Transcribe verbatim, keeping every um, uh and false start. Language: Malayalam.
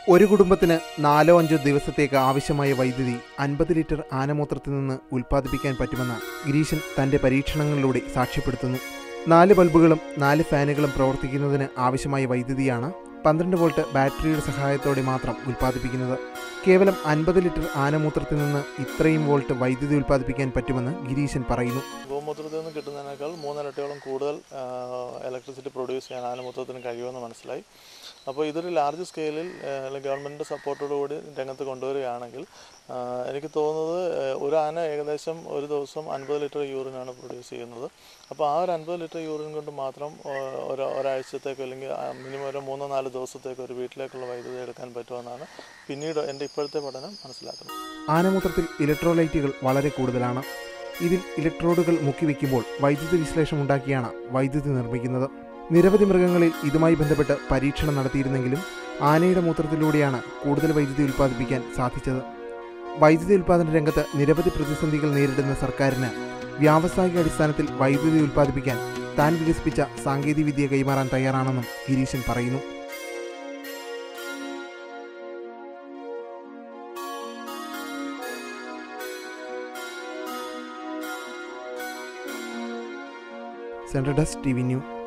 ഒരു കുടുംബത്തിന് നാലോ അഞ്ചോ ദിവസത്തേക്ക് ആവശ്യമായ വൈദ്യുതി അൻപത് ലിറ്റർ ആനമൂത്രത്തിൽ നിന്ന് ഉൽപ്പാദിപ്പിക്കാൻ പറ്റുമെന്ന് ഗിരീശൻ തൻ്റെ പരീക്ഷണങ്ങളിലൂടെ സാക്ഷ്യപ്പെടുത്തുന്നു. നാല് ബൾബുകളും നാല് ഫാനുകളും പ്രവർത്തിക്കുന്നതിന് ആവശ്യമായ വൈദ്യുതിയാണ് പന്ത്രണ്ട് വോൾട്ട് ബാറ്ററിയുടെ സഹായത്തോടെ മാത്രം ഉൽപ്പാദിപ്പിക്കുന്നത്. കേവലം അൻപത് ലിറ്റർ ആനമൂത്രത്തിൽ നിന്ന് ഇത്രയും വോൾട്ട് വൈദ്യുതി ഉൽപ്പാദിപ്പിക്കാൻ പറ്റുമെന്ന് ഗിരീശൻ പറയുന്നു. ഗോമൂത്രത്തിൽ നിന്ന് കിട്ടുന്നതിനേക്കാൾ മൂന്നിരട്ടിയോളം കൂടുതൽ ഇലക്ട്രിസിറ്റി പ്രൊഡ്യൂസ് ചെയ്യാൻ ആനമൂത്രത്തിന് കഴിയുമെന്ന് മനസ്സിലായി. അപ്പോൾ ഇതൊരു ലാർജ് സ്കെയിലിൽ ഗവൺമെൻറ്റിൻ്റെ സപ്പോർട്ടോടുകൂടി രംഗത്ത് കൊണ്ടുവരികയാണെങ്കിൽ എനിക്ക് തോന്നുന്നത് ഒരു ആന ഏകദേശം ഒരു ദിവസം അൻപത് ലിറ്റർ യൂറിനാണ് പ്രൊഡ്യൂസ് ചെയ്യുന്നത്. അപ്പോൾ ആ ഒരു അൻപത് ലിറ്റർ യൂറിൻ കൊണ്ട് മാത്രം ഒരു ഒരാഴ്ചത്തേക്ക് അല്ലെങ്കിൽ മിനിമം ഒരു മൂന്നോ നാല് ദിവസത്തേക്ക് ഒരു വീട്ടിലേക്കുള്ള വൈദ്യുതി എടുക്കാൻ പറ്റുമെന്നാണ് പിന്നീട് എൻ്റെ ഇപ്പോഴത്തെ പഠനം മനസ്സിലാക്കുന്നത്. ആനമൂത്രത്തിൽ ഇലക്ട്രോലൈറ്റുകൾ വളരെ കൂടുതലാണ്. ഇതിൽ ഇലക്ട്രോഡുകൾ മുക്കിവെക്കുമ്പോൾ വൈദ്യുതി വിശ്ലേഷണം ഉണ്ടാക്കിയാണ് വൈദ്യുതി നിർമ്മിക്കുന്നത്. നിരവധി മൃഗങ്ങളിൽ ഇതുമായി ബന്ധപ്പെട്ട് പരീക്ഷണം നടത്തിയിരുന്നെങ്കിലും ആനയുടെ മൂത്രത്തിലൂടെയാണ് കൂടുതൽ വൈദ്യുതി ഉൽപ്പാദിപ്പിക്കാൻ സാധിച്ചത്. വൈദ്യുതി ഉൽപ്പാദന രംഗത്ത് നിരവധി പ്രതിസന്ധികൾ നേരിടുന്ന സർക്കാരിന് വ്യാവസായിക അടിസ്ഥാനത്തിൽ വൈദ്യുതി ഉൽപ്പാദിപ്പിക്കാൻ താൻ വികസിപ്പിച്ച സാങ്കേതികവിദ്യ കൈമാറാൻ തയ്യാറാണെന്നും ഗിരീശൻ പറയുന്നു. Central desk T V news.